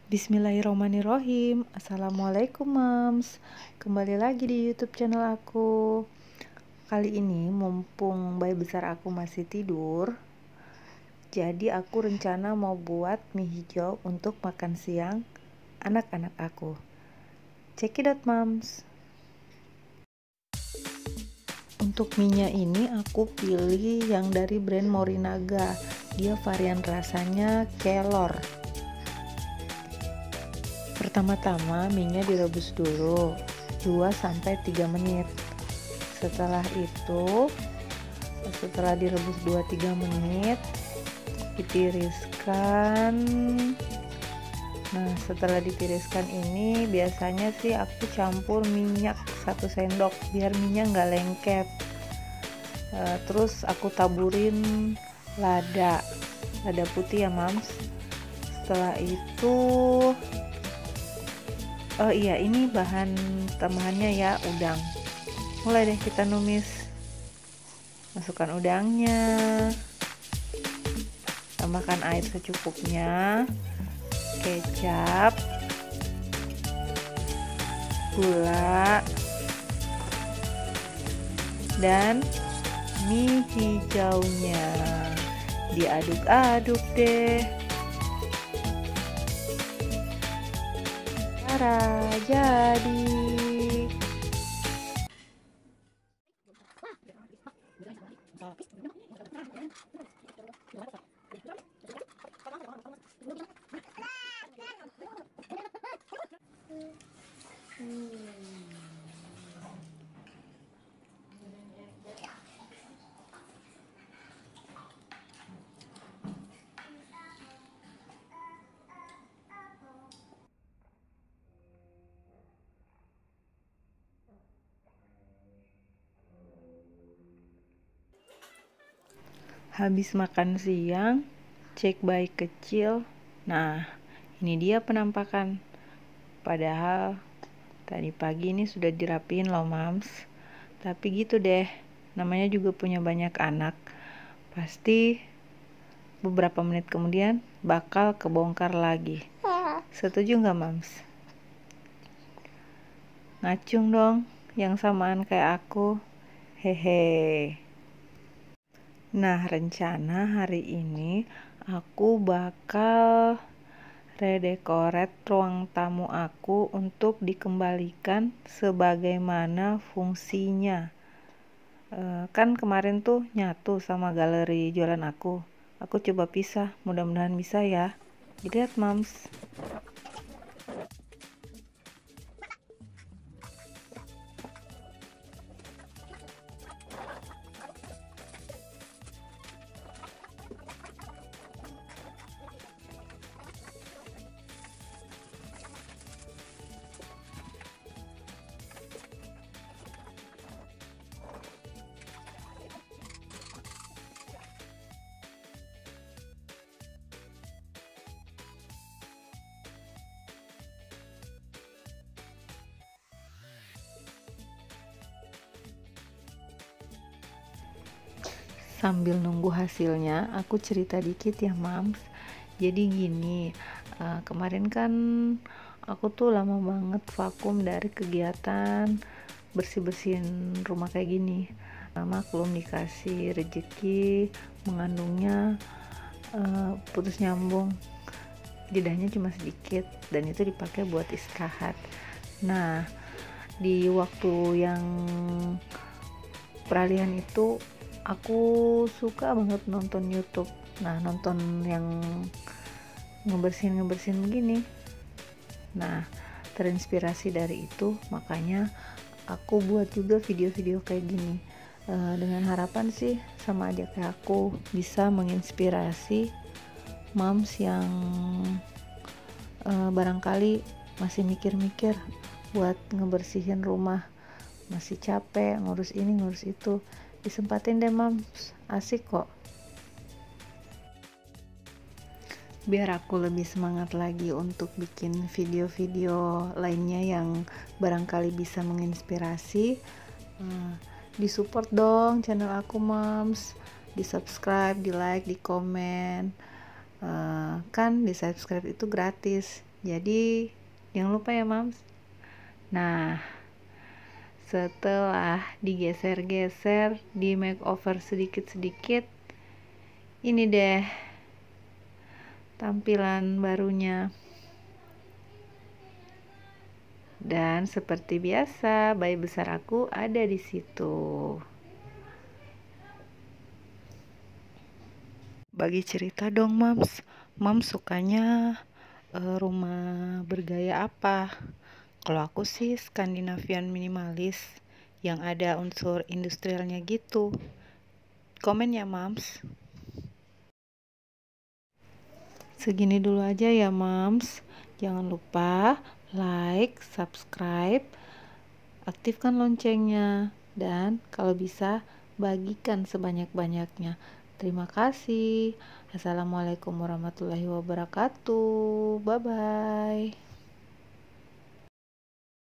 Bismillahirrahmanirrahim. Assalamualaikum Mams. Kembali lagi di YouTube channel aku. Kali ini mumpung bayi besar aku masih tidur, jadi aku rencana mau buat mie hijau untuk makan siang anak-anak aku. Check it out Mams. Untuk mie-nya ini aku pilih yang dari brand Morinaga. Dia varian rasanya kelor. Pertama-tama mie-nya direbus dulu 2-3 menit. Setelah direbus 2-3 menit, ditiriskan. Nah, setelah ditiriskan ini biasanya sih aku campur minyak 1 sendok biar minyak nggak lengket. Terus aku taburin lada putih ya Mams. Setelah itu ini bahan tambahannya ya, udang. Mulai deh kita numis. Masukkan udangnya, tambahkan air secukupnya, kecap, gula, dan mie hijaunya. Diaduk-aduk deh. Jadi habis makan siang, cek bayi kecil. Nah, ini dia penampakan. Padahal tadi pagi ini sudah dirapiin loh Mams. Tapi gitu deh, namanya juga punya banyak anak. Pasti beberapa menit kemudian bakal kebongkar lagi. Setuju nggak Mams? Ngacung dong, yang samaan kayak aku. Hehe. Nah, rencana hari ini aku bakal redekorate ruang tamu aku untuk dikembalikan sebagaimana fungsinya. Kan kemarin tuh nyatu sama galeri jualan aku. Aku coba pisah, mudah-mudahan bisa ya. Lihat Mams. Sambil nunggu hasilnya, aku cerita dikit ya Mams. Jadi gini, kemarin kan aku tuh lama banget vakum dari kegiatan bersih-bersihin rumah kayak gini. Maklum dikasih rezeki mengandungnya putus nyambung, jedahnya cuma sedikit dan itu dipakai buat istirahat. Nah, di waktu yang peralihan itu aku suka banget nonton YouTube. Nah, nonton yang ngebersihin begini. Nah, terinspirasi dari itu, makanya aku buat juga video-video kayak gini. Dengan harapan sih sama aja kayak aku bisa menginspirasi moms yang barangkali masih mikir-mikir buat ngebersihin rumah, masih capek ngurus ini ngurus itu. Disempatin deh Mams, asik kok. Biar aku lebih semangat lagi untuk bikin video-video lainnya yang barangkali bisa menginspirasi. Disupport dong channel aku Mams, di subscribe, di like, di komen. Kan di subscribe itu gratis, Jadi jangan lupa ya mams. Nah, setelah digeser-geser, di makeover sedikit-sedikit, ini deh tampilan barunya. Dan seperti biasa, bayi besar aku ada di situ. Bagi cerita dong, Mams. Mams sukanya rumah bergaya apa? Kalau aku sih Skandinavian minimalis yang ada unsur industrialnya gitu. Komen ya, Mams. Segini dulu aja ya, Mams. Jangan lupa like, subscribe, aktifkan loncengnya, dan kalau bisa bagikan sebanyak-banyaknya. Terima kasih. Assalamualaikum warahmatullahi wabarakatuh. Bye bye.